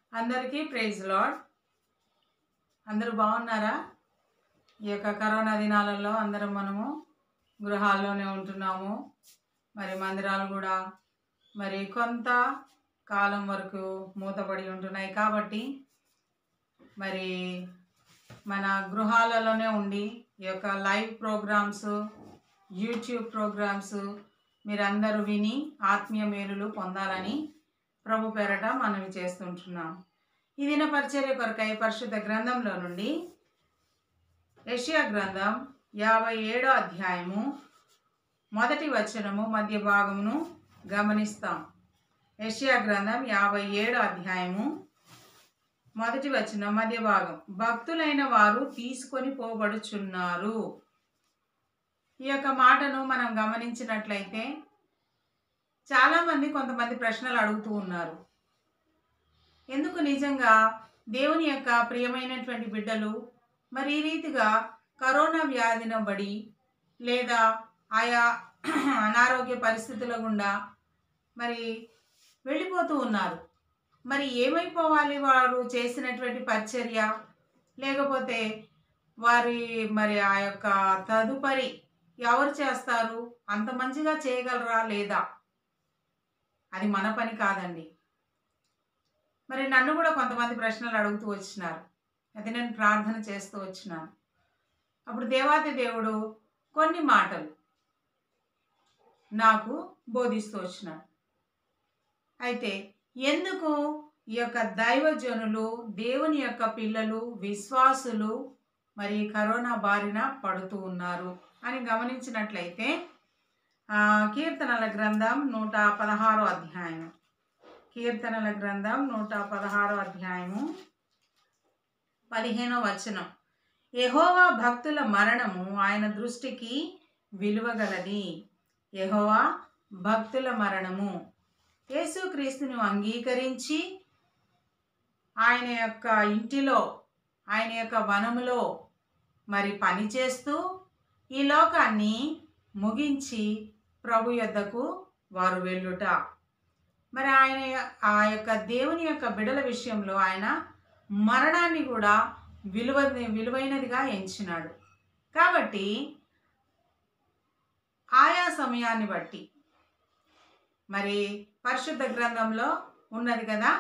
అందరికీ praise lord. అందరూ బాగున్నారా? ఈ యొక్క కరోనా దినాలలో అందరం మనము గృహాల్లోనే ఉంటున్నాము. మరి మందిరాలు కూడా మరి కొంత కాలం వరకు మూతపడి ఉంటున్నాయి. కాబట్టి మరి మన గృహాలలోనే ఉండి ఈ యొక్క లైవ్ ప్రోగ్రామ్స్, యూట్యూబ్ ప్రోగ్రామ్స్ మీరందరూ విని ఆత్మీయ మేలులు పొందాలని ప్రభు పేరట మనవి చేస్తుంటున్నాం. ఈ దిన పరిచర్య కొరకై పరిశుద్ధ గ్రంథంలో నుండి యెషయా గ్రంథం 57వ అధ్యాయము మొదటి వచనము మధ్య భాగమును గమనిస్తాం. యెషయా గ్రంథం 57వ అధ్యాయము మొదటి వచనం మధ్య భాగం. భక్తులైన వారు తీసుకొని పోబడుచున్నారు. ఈ యొక్క మాటను మనం గమనించినట్లయితే చాలామంది కొంతమంది ప్రశ్నలు అడుగుతూ ఉన్నారు. ఎందుకు నిజంగా దేవుని యొక్క ప్రియమైనటువంటి బిడ్డలు మరి ఈ రీతిగా కరోనా వ్యాధిన బడి లేదా ఆయా అనారోగ్య పరిస్థితుల గుండా మరి వెళ్ళిపోతూ ఉన్నారు. మరి ఏమైపోవాలి వారు చేసినటువంటి పరిచర్య, లేకపోతే వారి మరి ఆ యొక్క తదుపరి ఎవరు చేస్తారు? అంత మంచిగా చేయగలరా లేదా? అది మన పని కాదండి. మరి నన్ను కూడా కొంతమంది ప్రశ్నలు అడుగుతూ వచ్చినారు. అది నేను ప్రార్థన చేస్తూ వచ్చినాను. అప్పుడు దేవాది దేవుడు కొన్ని మాటలు నాకు బోధిస్తూ వచ్చినాడు. అయితే ఎందుకు ఈ యొక్క దైవజనులు, దేవుని యొక్క పిల్లలు, విశ్వాసులు మరి కరోనా బారిన పడుతూ ఉన్నారు అని గమనించినట్లయితే కీర్తనల గ్రంథం 116వ అధ్యాయం, కీర్తనల గ్రంథం 116వ అధ్యాయము 15వ వచనం. యెహోవా భక్తుల మరణము ఆయన దృష్టికి విలువగలది. యెహోవా భక్తుల మరణము. యేసుక్రీస్తును అంగీకరించి ఆయన యొక్క ఇంటిలో, ఆయన యొక్క వనములో మరి పనిచేస్తూ ఈ లోకాన్ని ముగించి ప్రభు యొద్దకు వారు వెళ్ళుట. మరి ఆయన ఆ యొక్క దేవుని యొక్క బిడల విషయంలో ఆయన మరణాన్ని కూడా విలువైనదిగా ఎంచినాడు. కాబట్టి ఆయా సమయాన్ని బట్టి మరి పరిశుద్ధ గ్రంథంలో ఉన్నది కదా,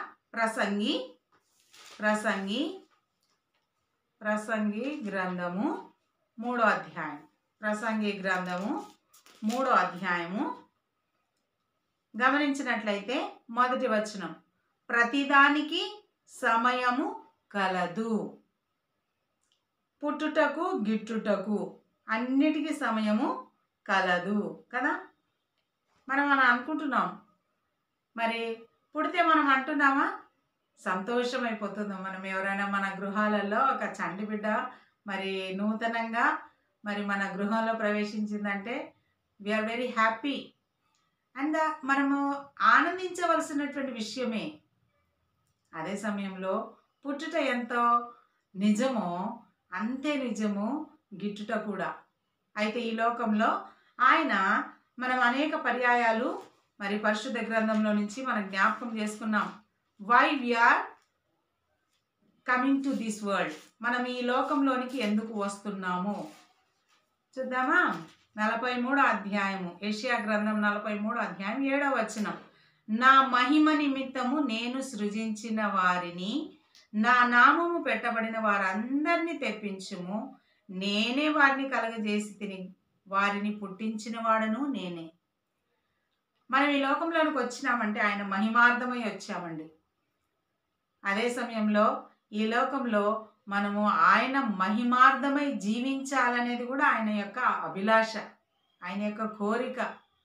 ప్రసంగి గ్రంథము 3వ అధ్యాయం, ప్రసంగి గ్రంథము 3వ అధ్యాయము గమనించినట్లయితే మొదటి వచనం. ప్రతిదానికి సమయము కలదు, పుట్టుటకు గిట్టుటకు అన్నిటికీ సమయము కలదు కదా. మనం అనుకుంటున్నాం, మరి పుడితే మనం అంటున్నామా? సంతోషమైపోతున్నాం. మనం ఎవరైనా మన గృహాలలో ఒక చంటి బిడ్డ మరి నూతనంగా మరి మన గృహంలో ప్రవేశించిందంటే వీఆర్ వెరీ హ్యాపీ అండ్ మనము ఆనందించవలసినటువంటి విషయమే. అదే సమయంలో పుట్టుట ఎంతో నిజమో అంతే నిజము గిట్టుట కూడా. అయితే ఈ లోకంలో ఆయన మనం అనేక పర్యాయాలు మరి పరిశుద్ధ గ్రంథంలో నుంచి మనం జ్ఞాపకం చేసుకున్నాం. Why we are coming to this world, మనం ఈ లోకంలోనికి ఎందుకు వస్తున్నాము చూద్దామా. 43వ అధ్యాయము, యెషయా గ్రంథం 43వ అధ్యాయం 7వ వచనం. నా మహిమ నిమిత్తము నేను సృజించిన వారిని, నా నామము పెట్టబడిన వారందరినీ తెప్పించుము. నేనే వారిని కలగజేసి తిని, వారిని పుట్టించిన వాడను నేనే. మనం ఈ లోకంలోనికి వచ్చినామంటే ఆయన మహిమార్థమై వచ్చామండి. అదే సమయంలో ఈ లోకంలో మనము ఆయన మహిమార్థమై జీవించాలనేది కూడా ఆయన యొక్క అభిలాష, ఆయన యొక్క కోరిక.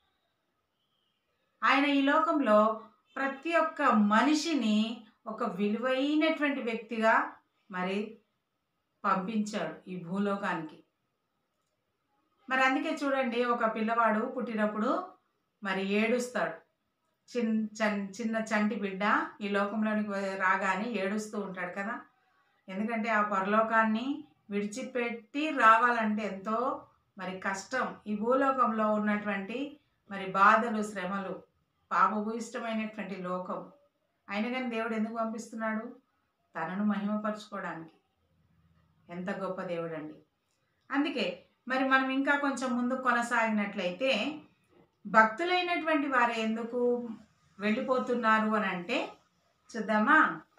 ఆయన ఈ లోకంలో ప్రతి ఒక్క మనిషిని ఒక విలువైనటువంటి వ్యక్తిగా మరి పంపించాడు ఈ భూలోకానికి. మరి అందుకే చూడండి, ఒక పిల్లవాడు పుట్టినప్పుడు మరి ఏడుస్తాడు. చిన్న చంటి బిడ్డ ఈ లోకంలోనికి రాగానే ఏడుస్తూ ఉంటాడు కదా. ఎందుకంటే ఆ పరలోకాన్ని విడిచిపెట్టి రావాలంటే ఎంతో మరి కష్టం. ఈ భూలోకంలో ఉన్నటువంటి మరి బాధలు, శ్రమలు, పాపభూయిష్టమైనటువంటి లోకం అయినా కానీ దేవుడు ఎందుకు పంపిస్తున్నాడు? తనను మహిమపరచుకోవడానికి. ఎంత గొప్ప దేవుడండి. అందుకే మరి మనం ఇంకా కొంచెం ముందుకు కొనసాగినట్లయితే భక్తులైనటువంటి వారు ఎందుకు వెళ్ళిపోతున్నారు అని అంటే చూద్దామా?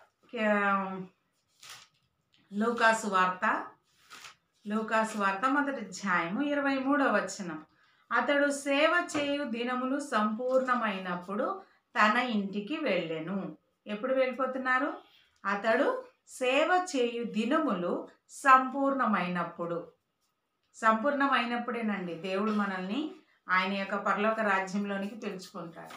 లూకాసు వార్త మొదటి అధ్యాయము 23వ వచనం. అతడు సేవ చేయు దినములు సంపూర్ణమైనప్పుడు తన ఇంటికి వెళ్ళెను. ఎప్పుడు వెళ్ళిపోతున్నారు? అతడు సేవ చేయు దినములు సంపూర్ణమైనప్పుడేనండి దేవుడు మనల్ని ఆయన యొక్క పరలోక రాజ్యంలోనికి పిలుచుకుంటాడు.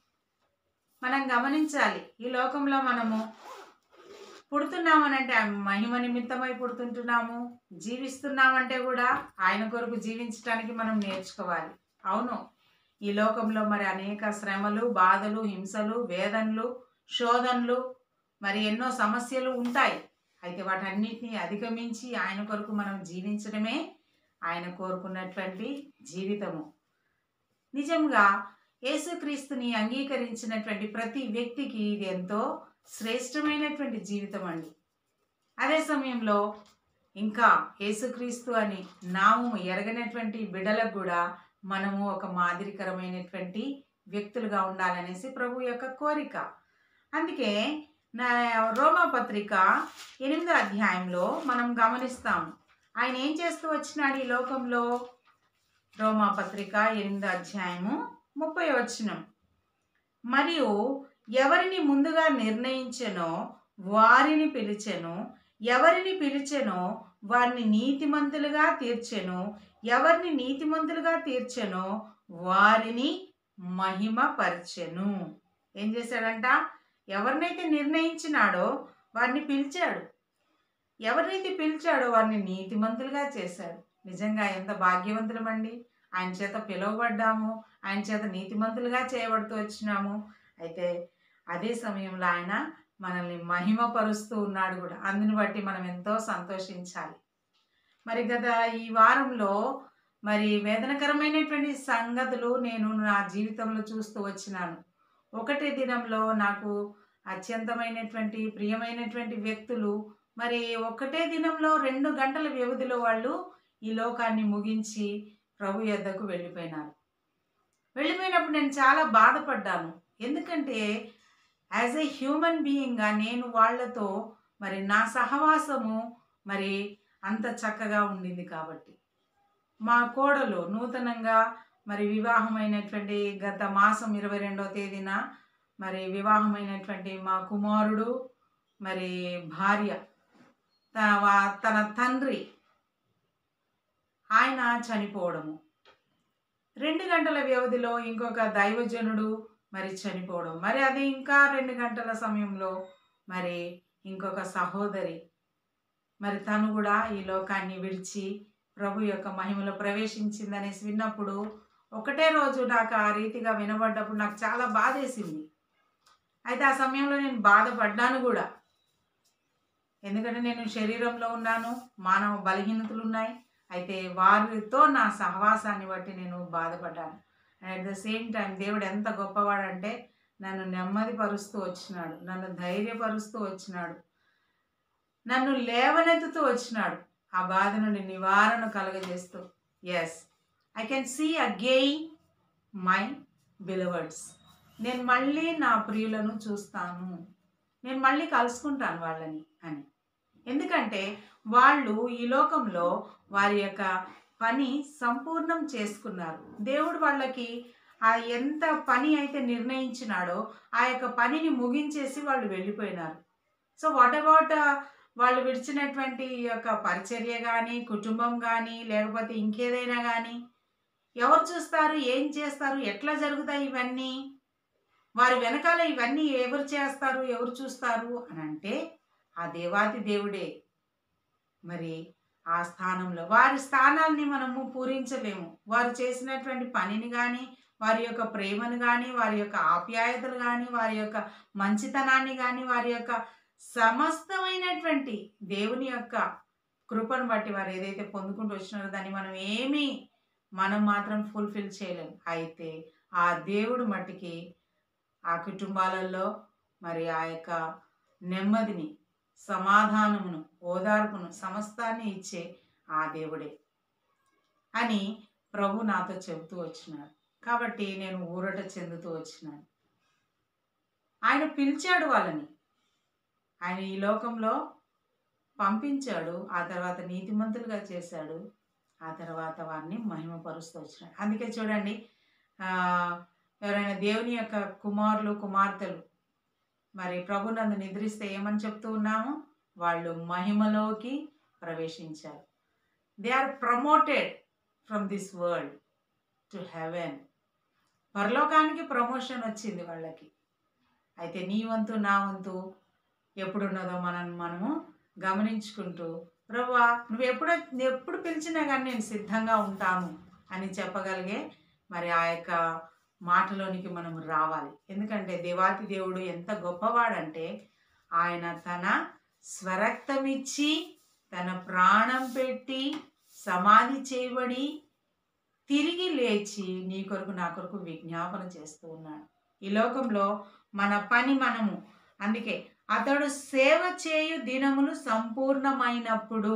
మనం గమనించాలి, ఈ లోకంలో మనము పుడుతున్నామనంటే మహిమ నిమిత్తమై పుడుతుంటున్నాము, జీవిస్తున్నామంటే కూడా ఆయన కొరకు జీవించడానికి మనం నేర్చుకోవాలి. అవును, ఈ లోకంలో మరి అనేక శ్రమలు, బాధలు, హింసలు, వేదనలు, శోధనలు, మరి ఎన్నో సమస్యలు ఉంటాయి. అయితే వాటన్నిటిని అధిగమించి ఆయన కొరకు మనం జీవించడమే ఆయన కోరుకున్నటువంటి జీవితము. నిజంగా యేసుక్రీస్తుని అంగీకరించినటువంటి ప్రతి వ్యక్తికి ఇది ఎంతో శ్రేష్టమైనటువంటి జీవితం అండి. అదే సమయంలో ఇంకా యేసుక్రీస్తు అని నామము ఎరగనటువంటి బిడ్డలకు కూడా మనము ఒక మాదిరికరమైనటువంటి వ్యక్తులుగా ఉండాలనేసి ప్రభు యొక్క కోరిక. అందుకే రోమాపత్రిక 8వ అధ్యాయంలో మనం గమనిస్తాం ఆయన ఏం చేస్తూ వచ్చినాడు ఈ లోకంలో. రోమాపత్రిక 8వ అధ్యాయము 30వ వచనం. మరియు ఎవరిని ముందుగా నిర్ణయించెనో వారిని పిలిచెను, ఎవరిని పిలిచెనో వారిని నీతిమంతులుగా తీర్చెను, ఎవరిని నీతిమంతులుగా తీర్చెనో వారిని మహిమపరచెను. ఏం చేశాడంట? ఎవరినైతే నిర్ణయించినాడో వారిని పిలిచాడు, ఎవరినైతే పిలిచాడో వారిని నీతిమంతులుగా చేశాడు. నిజంగా ఎంత భాగ్యవంతులమండి. ఆయన చేత పిలువబడ్డాము, ఆయన చేత నీతిమంతులుగా చేయబడుతూ వచ్చినాము. అయితే అదే సమయంలో ఆయన మనల్ని మహిమపరుస్తూ ఉన్నాడు కూడా. అందుని బట్టి మనం ఎంతో సంతోషించాలి. మరి గత ఈ వారంలో మరి వేదనకరమైనటువంటి సంగతులు నేను నా జీవితంలో చూస్తూ వచ్చినాను. ఒకటే దినంలో నాకు అత్యంతమైనటువంటి ప్రియమైనటువంటి వ్యక్తులు మరి ఒకటే దినంలో 2 గంటల వ్యవధిలో వాళ్ళు ఈ లోకాన్ని ముగించి ప్రభు యొద్దకు వెళ్ళిపోయినప్పుడు నేను చాలా బాధపడ్డాను. ఎందుకంటే యాజ్ ఏ హ్యూమన్ బీయింగ్గా నేను వాళ్ళతో మరి నా సహవాసము మరి అంత చక్కగా ఉండింది కాబట్టి. మా కోడలు నూతనంగా మరి వివాహమైనటువంటి గత మాసం 22వ తేదీన మరి వివాహమైనటువంటి మా కుమారుడు మరి భార్య తన తండ్రి ఆయన చనిపోవడము, 2 గంటల వ్యవధిలో ఇంకొక దైవజనుడు మరి చనిపోవడం, మరి అది ఇంకా 2 గంటల సమయంలో మరి ఇంకొక సహోదరి మరి తను కూడా ఈ లోకాన్ని విడిచి ప్రభు యొక్క మహిమలో ప్రవేశించిందనేసి విన్నప్పుడు ఒకటే రోజు నాకు ఆ రీతిగా వినబడ్డప్పుడు నాకు చాలా బాధేసింది. అయితే ఆ సమయంలో నేను బాధపడ్డాను కూడా. ఎందుకంటే నేను శరీరంలో ఉన్నాను, మానవ బలహీనతలు ఉన్నాయి. అయితే వారితో నా సహవాసాన్ని బట్టి నేను బాధపడ్డాను. అట్ ద సేమ్ టైం దేవుడు ఎంత గొప్పవాడంటే నన్ను నెమ్మదిపరుస్తూ వచ్చినాడు, నన్ను ధైర్యపరుస్తూ వచ్చినాడు, నన్ను లేవనెత్తుతూ వచ్చినాడు, ఆ బాధ నుండి నివారణ కలుగజేస్తూ. Yes, I can see again my beloveds. నేను మళ్ళీ నా ప్రియులను చూస్తాను, నేను మళ్ళీ కలుసుకుంటాను వాళ్ళని అని. ఎందుకంటే వాళ్ళు ఈ లోకంలో వారి యొక్క పని సంపూర్ణం చేసుకున్నారు. దేవుడు వాళ్ళకి ఆ ఎంత పని అయితే నిర్ణయించినాడో ఆ యొక్క పనిని ముగించేసి వాళ్ళు వెళ్ళిపోయినారు. సో వాట్ అబౌట్ వాళ్ళు విడిచినటువంటి యొక్క పరిచర్య కానీ, కుటుంబం కానీ, లేకపోతే ఇంకేదైనా కానీ ఎవరు చూస్తారు, ఏం చేస్తారు, ఎట్లా జరుగుతాయి ఇవన్నీ? వారి వెనకాల ఇవన్నీ ఎవరు చేస్తారు, ఎవరు చూస్తారు అని అంటే ఆ దేవాతి దేవుడే. మరి ఆ స్థానంలో వారి స్థానాల్ని మనము పూరించలేము. వారు చేసినటువంటి పనిని కానీ, వారి యొక్క ప్రేమను కానీ, వారి యొక్క ఆప్యాయతలు కానీ, వారి యొక్క మంచితనాన్ని కానీ, వారి యొక్క సమస్తమైనటువంటి దేవుని యొక్క కృపను బట్టి వారు ఏదైతే పొందుకుంటూ వచ్చినారో దాన్ని మనం మాత్రం ఫుల్ఫిల్ చేయలేము. అయితే ఆ దేవుడు మట్టికి ఆ కుటుంబాలలో మరి ఆ యొక్క నెమ్మదిని, సమాధానమును, ఓదార్పును, సమస్తాన్ని ఇచ్చే ఆ దేవుడే అని ప్రభు నాతో చెబుతూ వచ్చినాడు. కాబట్టి నేను ఊరట చెందుతూ వచ్చినాను. ఆయన పిలిచాడు వాళ్ళని, ఆయన ఈ లోకంలో పంపించాడు, ఆ తర్వాత నీతిమంతులుగా చేశాడు, ఆ తర్వాత వారిని మహిమపరుస్తూ వచ్చినాడు. అందుకే చూడండి, ఎవరైనా దేవుని యొక్క కుమారులు కుమార్తెలు మరి ప్రభునందు నిద్రిస్తే ఏమని చెప్తూ ఉన్నాము? వాళ్ళు మహిమలోకి ప్రవేశించారు. They are promoted from this world to heaven. పరలోకానికి ప్రమోషన్ వచ్చింది వాళ్ళకి. అయితే నీ వంతు నా వంతు ఎప్పుడున్నదో మనము గమనించుకుంటూ, ప్రభువా నువ్వు ఎప్పుడు పిలిచినా కానీ నేను సిద్ధంగా ఉంటాను అని చెప్పగలిగే మరి ఆ యొక్క మాటలోనికి మనం రావాలి. ఎందుకంటే దేవాతి దేవుడు ఎంత గొప్పవాడంటే ఆయన తన స్వరక్తమిచ్చి తన ప్రాణం పెట్టి సమాధి చేయబడి తిరిగి లేచి నీ కొరకు నా కొరకు విజ్ఞాపన చేస్తూ ఉన్నాడు. ఈ లోకంలో మన పని మనము, అందుకే అతడు సేవ చేయు దినములు సంపూర్ణమైనప్పుడు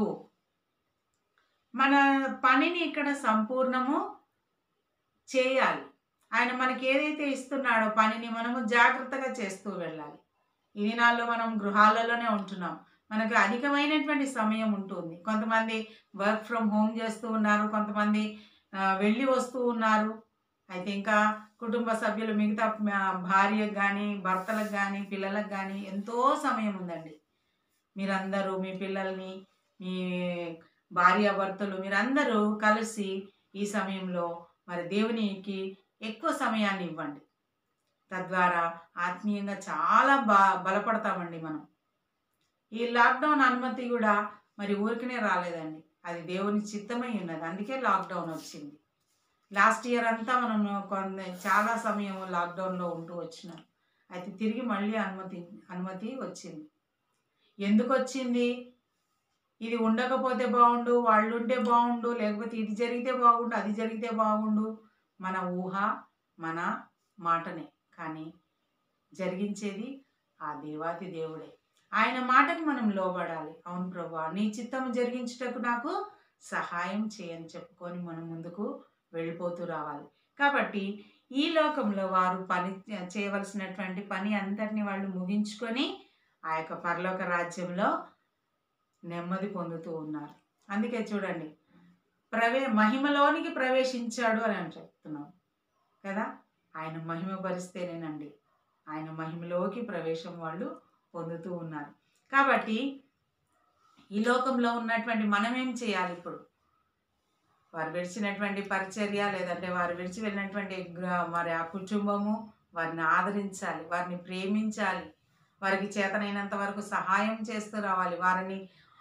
మన పనిని ఇక్కడ సంపూర్ణము చేయాలి. ఆయన మనకి ఏదైతే ఇస్తున్నాడో పనిని మనము జాగ్రత్తగా చేస్తూ వెళ్ళాలి. ఈ దినాల్లో మనం గృహాలలోనే ఉంటున్నాం, మనకు అధికమైనటువంటి సమయం ఉంటుంది. కొంతమంది వర్క్ ఫ్రమ్ హోమ్ చేస్తూ ఉన్నారు, కొంతమంది వెళ్ళి వస్తూ ఉన్నారు. అయితే ఇంకా కుటుంబ సభ్యులు, మిగతా భార్యకు కానీ భర్తలకు కానీ పిల్లలకు కానీ ఎంతో సమయం ఉందండి. మీరందరూ మీ పిల్లల్ని, మీ భార్యాభర్తలు మీరందరూ కలిసి ఈ సమయంలో మరి దేవునికి ఎక్కువ సమయాన్ని ఇవ్వండి. తద్వారా ఆత్మీయంగా చాలా బలపడతామండి మనం. ఈ లాక్డౌన్ అనుమతి కూడా మరి ఊరికనే రాలేదండి, అది దేవుని చిత్తమై ఉన్నది. అందుకే లాక్డౌన్ వచ్చింది. లాస్ట్ ఇయర్ అంతా మనం చాలా సమయం లాక్డౌన్లో ఉంటూ వచ్చినాం. అయితే తిరిగి మళ్ళీ అనుమతి వచ్చింది. ఎందుకు వచ్చింది? ఇది ఉండకపోతే బాగుండు, వాళ్ళు ఉంటే బాగుండు, లేకపోతే ఇది జరిగితే బాగుండు, అది జరిగితే బాగుండు, మన ఊహ మన మాటనే. కానీ జరిగించేది ఆ దేవాతి దేవుడే. ఆయన మాటకి మనం లోబడాలి. అవును ప్రభువా, నీ చిత్తము జరిగించుటకు నాకు సహాయం చేయని చెప్పుకొని మనం ముందుకు వెళ్ళిపోతూ రావాలి. కాబట్టి ఈ లోకంలో వారు చేయవలసినటువంటి పని అంతటిని వాళ్ళు ముగించుకొని ఆ యొక్క పరలోక రాజ్యంలో నెమ్మది పొందుతూ ఉన్నారు. అందుకే చూడండి, మహిమలోనికి ప్రవేశించాడు అని చెప్తున్నాం కదా. ఆయన మహిమ భరిస్తేనేనండి ఆయన మహిమలోకి ప్రవేశం వాళ్ళు పొందుతూ ఉన్నారు. కాబట్టి ఈ లోకంలో ఉన్నటువంటి మనం ఏం చేయాలి? ఇప్పుడు వారు విడిచినటువంటి పరిచర్య, లేదంటే వారు విడిచి వెళ్ళినటువంటి మరి ఆ కుటుంబము, వారిని ఆదరించాలి, వారిని ప్రేమించాలి, వారికి చేతనైనంత వరకు సహాయం చేస్తూ రావాలి, వారిని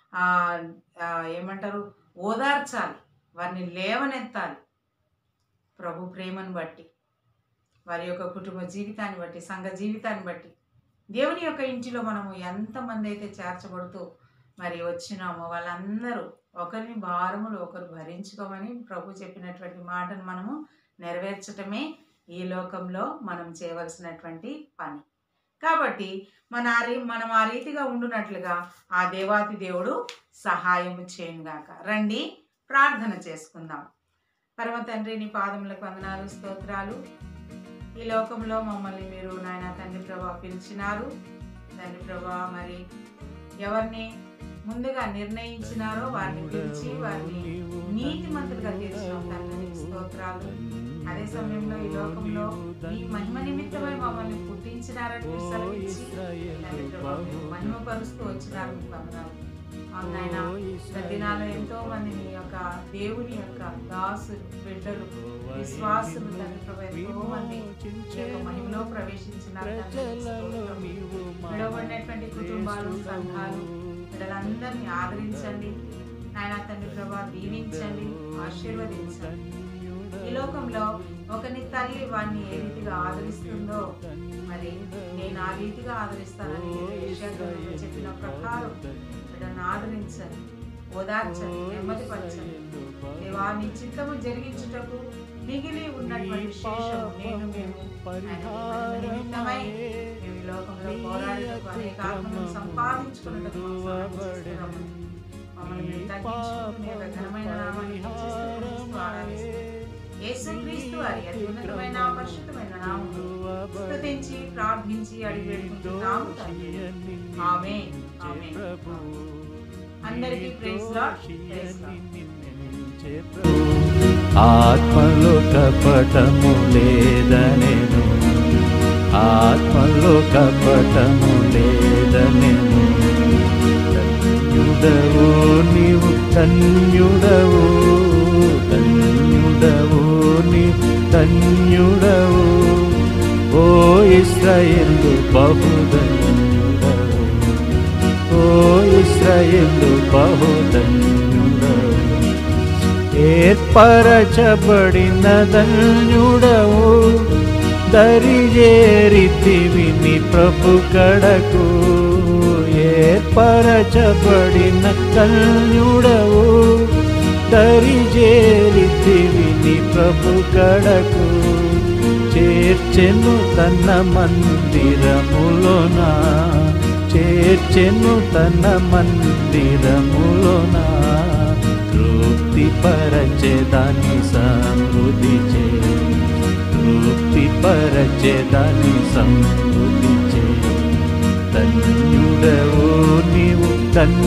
ఏమంటారు ఓదార్చాలి, వారిని లేవనెత్తాలి. ప్రభు ప్రేమను బట్టి, వారి యొక్క కుటుంబ జీవితాన్ని బట్టి, సంఘ జీవితాన్ని బట్టి, దేవుని యొక్క ఇంటిలో మనము ఎంతమంది అయితే చేర్చబడుతూ మరి వచ్చినామో వాళ్ళందరూ ఒకరిని భారములు ఒకరు భరించుకోమని ప్రభు చెప్పినటువంటి మాటను మనము నెరవేర్చటమే ఈ లోకంలో మనం చేయవలసినటువంటి పని. కాబట్టి మనం ఆ రీతిగా ఉండునట్లుగా ఆ దేవాతి దేవుడు సహాయం చేయుగాక. రండి ప్రార్థన చేసుకుందాం. పరమ తండ్రి, నీ పాదములకు వందనాలు, స్తోత్రాలు. ఈ లోకంలో మమ్మల్ని మీరు నాయన తండ్రి ప్రభా పిలిచినారు. తండ్రి ప్రభా, మరి ఎవరిని ముందుగా నిర్ణయించినారో వారిని పిలిచి వారిని నీతిమంతులుగా తీర్చిన తండ్రి స్తోత్రాలు. అదే సమయంలో ఈ లోకంలో ఈ మహిమ నిమిత్తమై మమ్మల్ని పుట్టించినారని సెలవిచ్చి తండ్రి ప్రభా మహిమపరుస్తూ వచ్చినారు. మీకు వందనాలు. అవునైనా దినాల్లో ఎంతో మంది నీ యొక్క దేవుని యొక్క దాసులు, బిడ్డలు, విశ్వాసులు తండ్రి ప్రభా ఎంతో మంది మహిమలో ప్రవేశించినారు. విడవబడినటువంటి కుటుంబాలు, సంఘాలు, బిడ్డలందరినీ ఆదరించండి నాయన తండ్రి ప్రభా, దీవించండి, ఆశీర్వదించండి. ఈ లోకంలో ఒకని తల్లి వాడిని ఏ రీతిగా ఆదరిస్తుందో మరి నేను ఆ రీతిగా ఆదరిస్తానని చెప్పిన ప్రకారం బిడ్డను ఆదరించండి, ఓదార్చండి, నెమ్మదిపరచండి. దేవా, నీ చిత్తము జరిగించుటకు మిగిలి ఉన్నటువంటి శేషము నేను మేము లోకంలో పోరాడుటకు అనేక ఆత్మలను సంపాదించుకున్నట్టు మమ్మల్ని మీరు తగ్గించుకుని మీ యొక్క ఘనమైన నామాన్ని హెచ్చిస్తూ ఆరాధిస్తూ యేసుక్రీస్తు వారి అత్యున్నతమైన పరిశుద్ధమైన నామములో స్తుతించి ప్రార్థించి అడిగి వేడుకుంటున్నాము తండ్రి. ఆమేన్. ఆమేన్. అందరికీ ప్రైజ్ లార్డ్. Praise lord. ఆత్మలో కపటము లేదనెను, ఆత్మలో కపటము లేదనెను. ధన్యుడవు నీవు, ధన్యుడవు, ధన్యుడవు నీవు, ధన్యుడవు. ఓ ఇశ్రాయేలు బహుధన్యుడవు, ఓ ఇశ్రాయేలు బహుధన్యుడవు. ఏర్పరచబడిన ధన్యుడవు, దరిజేరితివి నీ ప్రభు కడకు. ఏర్పరచబడిన ధన్యుడవు, దరిజేరితివి నీ ప్రభు కడకు. చేర్చెను తన మందిరములోన, చేర్చెను తన మందిరములోన. తృప్తి పరచెదాని సమృద్ధి చే, తృప్తి పరచెదాని సమృద్ధి చే. ధన్యుడవు నీవు,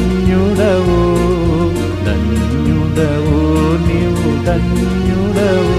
ధన్యుడవు, ధన్యుడవు నీవు, ధన్యుడవు.